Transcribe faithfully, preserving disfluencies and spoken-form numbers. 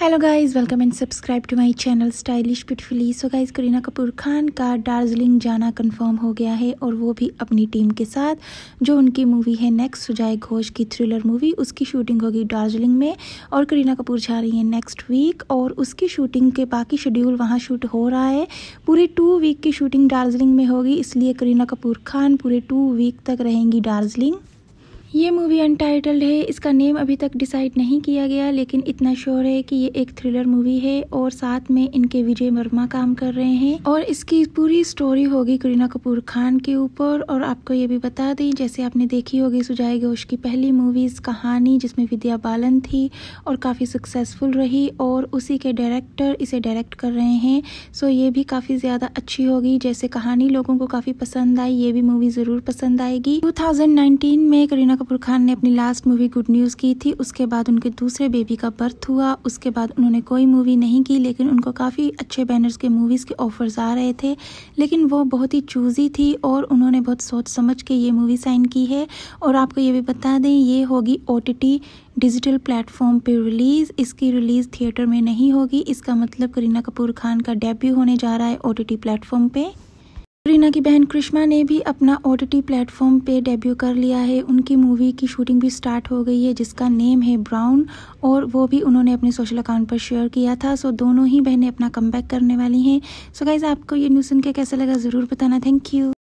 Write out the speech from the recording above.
Hello guys, welcome and subscribe to my channel stylish beautifully. So guys, Kareena Kapoor Khan का दार्जिलिंग जाना confirm हो गया है और वो भी अपनी टीम के साथ। जो उनकी मूवी है नेक्स्ट सुजय घोष की थ्रिलर मूवी, उसकी शूटिंग होगी दार्जिलिंग में और करीना कपूर जा रही है नेक्स्ट वीक और उसकी शूटिंग के बाकी शेड्यूल वहाँ शूट हो रहा है। पूरी टू वीक की शूटिंग दार्जिलिंग में होगी, इसलिए करीना कपूर खान पूरे टू वीक तक रहेंगी दार्जिलिंग। ये मूवी अनटाइटल्ड है, इसका नेम अभी तक डिसाइड नहीं किया गया, लेकिन इतना श्योर है कि ये एक थ्रिलर मूवी है और साथ में इनके विजय वर्मा काम कर रहे हैं और इसकी पूरी स्टोरी होगी करीना कपूर खान के ऊपर। और आपको ये भी बता दें, जैसे आपने देखी होगी सुजय घोष की पहली मूवीज कहानी, जिसमें विद्या बालन थी और काफ़ी सक्सेसफुल रही और उसी के डायरेक्टर इसे डायरेक्ट कर रहे हैं। सो ये भी काफ़ी ज़्यादा अच्छी होगी। जैसे कहानी लोगों को काफ़ी पसंद आई, ये भी मूवी ज़रूर पसंद आएगी। टू थाउजेंड नाइनटीन में करीना कपूर खान ने अपनी लास्ट मूवी गुड न्यूज़ की थी, उसके बाद उनके दूसरे बेबी का बर्थ हुआ। उसके बाद उन्होंने कोई मूवी नहीं की, लेकिन उनको काफ़ी अच्छे बैनर्स के मूवीज़ के ऑफर्स आ रहे थे, लेकिन वो बहुत ही चूजी थी और उन्होंने बहुत सोच समझ के ये मूवी साइन की है। और आपको ये भी बता दें, ये होगी ओटीटी डिजिटल प्लेटफॉर्म पे रिलीज़, इसकी रिलीज़ थिएटर में नहीं होगी। इसका मतलब करीना कपूर खान का डेब्यू होने जा रहा है ओटीटी प्लेटफॉर्म पे। करीना की बहन करिश्मा ने भी अपना ओटीटी प्लेटफॉर्म पे डेब्यू कर लिया है। उनकी मूवी की शूटिंग भी स्टार्ट हो गई है, जिसका नेम है ब्राउन, और वो भी उन्होंने अपने सोशल अकाउंट पर शेयर किया था। सो दोनों ही बहनें अपना कमबैक करने वाली हैं। सो गाइज, आपको ये न्यूज़ सुन के कैसा लगा ज़रूर बताना। Thank you.